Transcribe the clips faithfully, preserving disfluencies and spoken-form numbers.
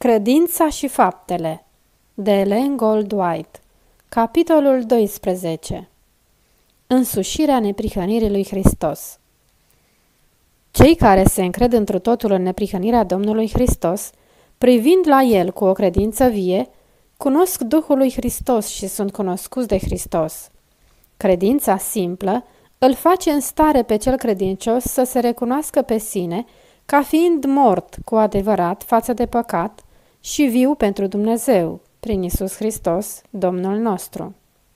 Credința și faptele de Ellen Goldwhite. Capitolul doisprezece. Însușirea neprihănirii lui Hristos. Cei care se încred întru totul în neprihănirea Domnului Hristos, privind la El cu o credință vie, cunosc Duhul lui Hristos și sunt cunoscuți de Hristos. Credința simplă îl face în stare pe cel credincios să se recunoască pe sine ca fiind mort cu adevărat față de păcat și viu pentru Dumnezeu, prin Iisus Hristos, Domnul nostru.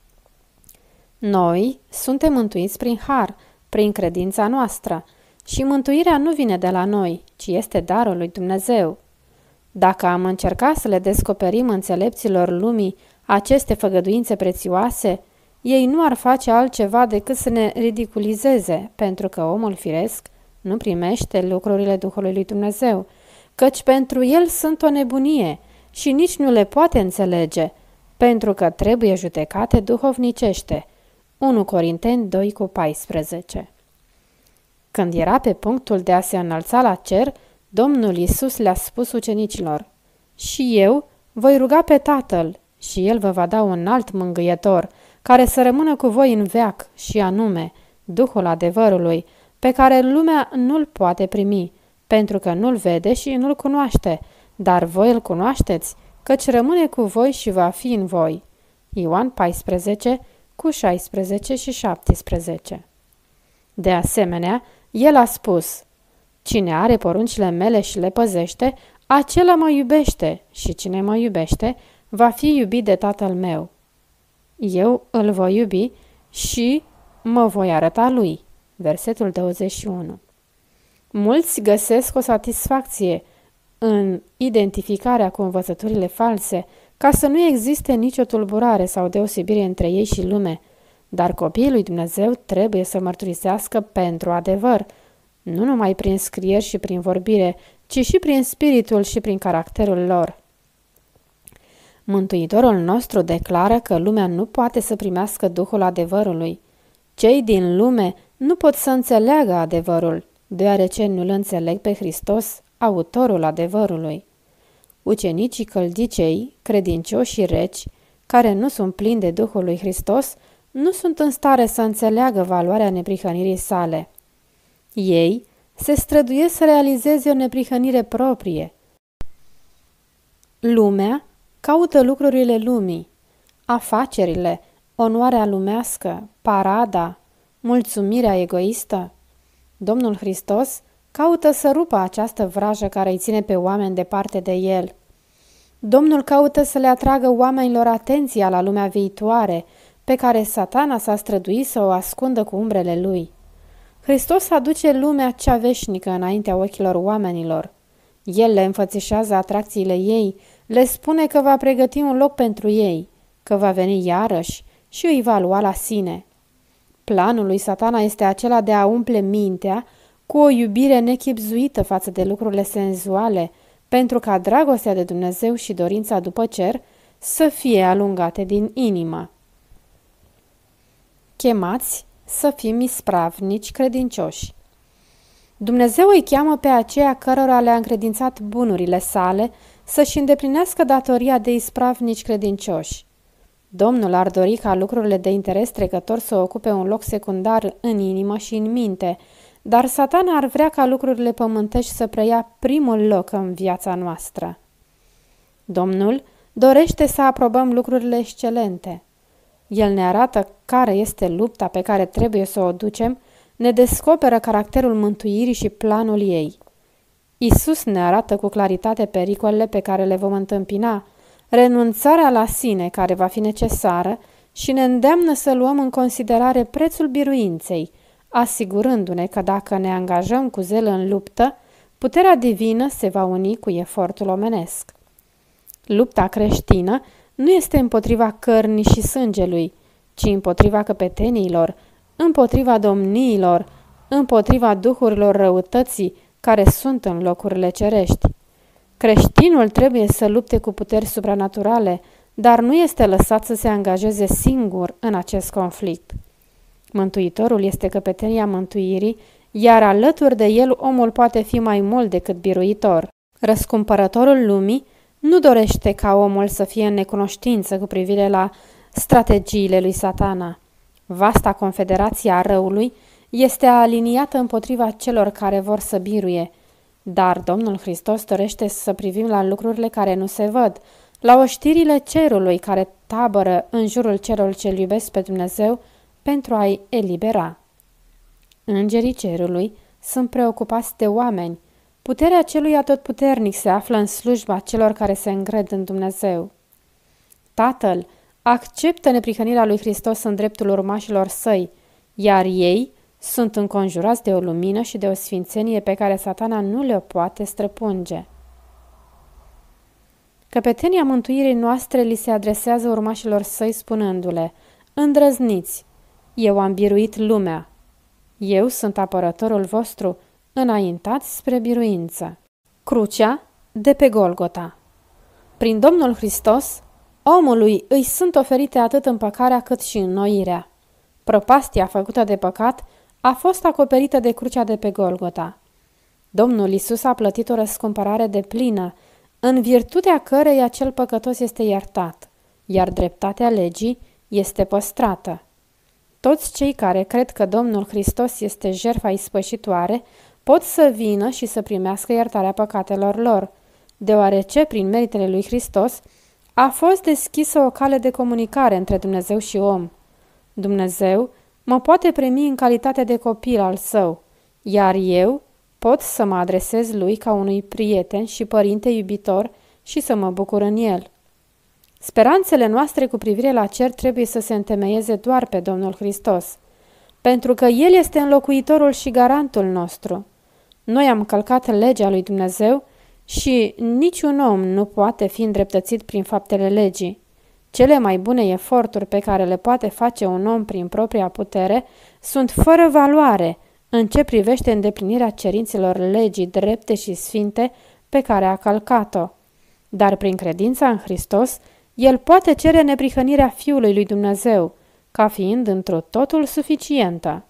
Noi suntem mântuiți prin har, prin credința noastră, și mântuirea nu vine de la noi, ci este darul lui Dumnezeu. Dacă am încercat să le descoperim înțelepților lumii aceste făgăduințe prețioase, ei nu ar face altceva decât să ne ridiculizeze, pentru că omul firesc nu primește lucrurile Duhului lui Dumnezeu, căci pentru el sunt o nebunie și nici nu le poate înțelege, pentru că trebuie judecate duhovnicește. unu Corinteni doi cu paisprezece. Când era pe punctul de a se înălța la cer, Domnul Iisus le-a spus ucenicilor: „Și eu voi ruga pe Tatăl, și El vă va da un alt mângâietor, care să rămână cu voi în veac, și anume Duhul adevărului, pe care lumea nu-l poate primi, pentru că nu-l vede și nu-l cunoaște, dar voi îl cunoașteți, căci rămâne cu voi și va fi în voi.” Ioan paisprezece cu șaisprezece și șaptesprezece. De asemenea, El a spus: „Cine are poruncile mele și le păzește, acela mă iubește, și cine mă iubește va fi iubit de Tatăl meu. Eu îl voi iubi și mă voi arăta lui.” Versetul douăzeci și unu. Mulți găsesc o satisfacție în identificarea cu învățăturile false, ca să nu existe nicio tulburare sau deosebire între ei și lume, dar copiii lui Dumnezeu trebuie să mărturisească pentru adevăr, nu numai prin scrieri și prin vorbire, ci și prin spiritul și prin caracterul lor. Mântuitorul nostru declară că lumea nu poate să primească Duhul adevărului. Cei din lume nu pot să înțeleagă adevărul, deoarece nu-L înțeleg pe Hristos, autorul adevărului. Ucenicii căldicei, credincioși și reci, care nu sunt plini de Duhul lui Hristos, nu sunt în stare să înțeleagă valoarea neprihănirii sale. Ei se străduiesc să realizeze o neprihănire proprie. Lumea caută lucrurile lumii, afacerile, onoarea lumească, parada, mulțumirea egoistă. Domnul Hristos caută să rupă această vrajă care îi ține pe oameni departe de El. Domnul caută să le atragă oamenilor atenția la lumea viitoare, pe care Satana s-a străduit să o ascundă cu umbrele lui. Hristos aduce lumea cea veșnică înaintea ochilor oamenilor. El le înfățișează atracțiile ei, le spune că va pregăti un loc pentru ei, că va veni iarăși și îi va lua la sine. Planul lui Satana este acela de a umple mintea cu o iubire nechibzuită față de lucrurile senzuale, pentru ca dragostea de Dumnezeu și dorința după cer să fie alungate din inimă. Chemați să fim ispravnici credincioși. Dumnezeu îi cheamă pe aceia cărora le-a încredințat bunurile sale să-și îndeplinească datoria de ispravnici credincioși. Domnul ar dori ca lucrurile de interes trecător să ocupe un loc secundar în inimă și în minte, dar Satana ar vrea ca lucrurile pământești să preia primul loc în viața noastră. Domnul dorește să aprobăm lucrurile excelente. El ne arată care este lupta pe care trebuie să o ducem, ne descoperă caracterul mântuirii și planul ei. Iisus ne arată cu claritate pericolele pe care le vom întâmpina, renunțarea la sine care va fi necesară și ne îndeamnă să luăm în considerare prețul biruinței, asigurându-ne că dacă ne angajăm cu zel în luptă, puterea divină se va uni cu efortul omenesc. Lupta creștină nu este împotriva cărnii și sângelui, ci împotriva căpeteniilor, împotriva domniilor, împotriva duhurilor răutății care sunt în locurile cerești. Creștinul trebuie să lupte cu puteri supranaturale, dar nu este lăsat să se angajeze singur în acest conflict. Mântuitorul este căpetenia mântuirii, iar alături de el omul poate fi mai mult decât biruitor. Răscumpărătorul lumii nu dorește ca omul să fie în necunoștință cu privire la strategiile lui Satana. Vasta confederație a răului este aliniată împotriva celor care vor să biruie, dar Domnul Hristos dorește să privim la lucrurile care nu se văd, la oștirile cerului care tabără în jurul celor ce-L iubesc pe Dumnezeu pentru a-i elibera. Îngerii cerului sunt preocupați de oameni. Puterea celui atotputernic se află în slujba celor care se încred în Dumnezeu. Tatăl acceptă neprihănirea lui Hristos în dreptul urmașilor săi, iar ei sunt înconjurați de o lumină și de o sfințenie pe care Satana nu le poate străpunge. Căpetenia mântuirii noastre li se adresează urmașilor săi spunându-le: îndrăzniți, eu am biruit lumea. Eu sunt apărătorul vostru, înaintați spre biruință. Crucea de pe Golgota. Prin Domnul Hristos, omului îi sunt oferite atât împăcarea cât și înnoirea. Prăpastia făcută de păcat a fost acoperită de crucea de pe Golgota. Domnul Iisus a plătit o răscumpărare deplină, în virtutea căreia cel păcătos este iertat, iar dreptatea legii este păstrată. Toți cei care cred că Domnul Hristos este jertfa ispășitoare pot să vină și să primească iertarea păcatelor lor, deoarece prin meritele lui Hristos a fost deschisă o cale de comunicare între Dumnezeu și om. Dumnezeu mă poate primi în calitate de copil al său, iar eu pot să mă adresez lui ca unui prieten și părinte iubitor și să mă bucur în el. Speranțele noastre cu privire la cer trebuie să se întemeieze doar pe Domnul Hristos, pentru că El este înlocuitorul și garantul nostru. Noi am călcat legea lui Dumnezeu și niciun om nu poate fi îndreptățit prin faptele legii. Cele mai bune eforturi pe care le poate face un om prin propria putere sunt fără valoare în ce privește îndeplinirea cerințelor legii drepte și sfinte pe care a călcat-o. Dar prin credința în Hristos, el poate cere neprihănirea Fiului lui Dumnezeu, ca fiind întru totul suficientă.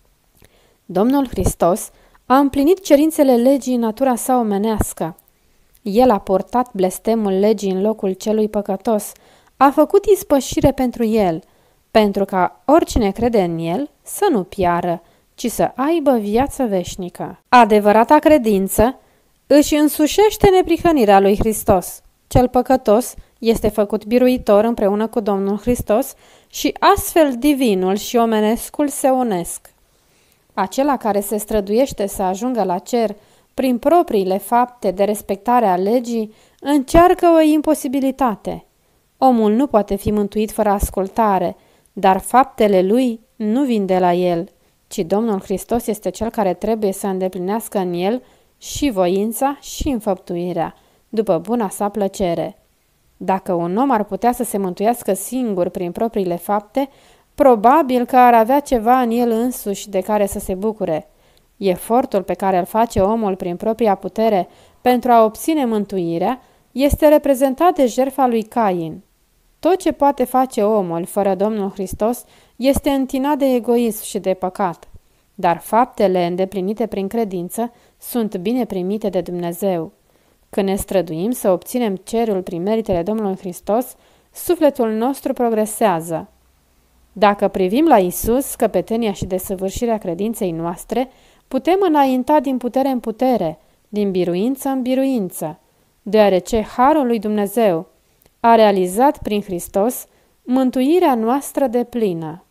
Domnul Hristos a împlinit cerințele legii în natura sa omenească. El a purtat blestemul legii în locul celui păcătos, a făcut ispășire pentru el, pentru ca oricine crede în el să nu piară, ci să aibă viață veșnică. Adevărata credință își însușește neprihănirea lui Hristos. Cel păcătos este făcut biruitor împreună cu Domnul Hristos și astfel divinul și omenescul se unesc. Acela care se străduiește să ajungă la cer prin propriile fapte de respectare a legii încearcă o imposibilitate. Omul nu poate fi mântuit fără ascultare, dar faptele lui nu vin de la el, ci Domnul Hristos este cel care trebuie să îndeplinească în el și voința și înfăptuirea, după buna sa plăcere. Dacă un om ar putea să se mântuiască singur prin propriile fapte, probabil că ar avea ceva în el însuși de care să se bucure. Efortul pe care îl face omul prin propria putere pentru a obține mântuirea este reprezentat de jertfa lui Cain. Tot ce poate face omul fără Domnul Hristos este întinat de egoism și de păcat, dar faptele îndeplinite prin credință sunt bine primite de Dumnezeu. Când ne străduim să obținem cerul prin meritele Domnului Hristos, sufletul nostru progresează. Dacă privim la Isus, căpetenia și desăvârșirea credinței noastre, putem înainta din putere în putere, din biruință în biruință, deoarece harul lui Dumnezeu a realizat prin Hristos mântuirea noastră deplină.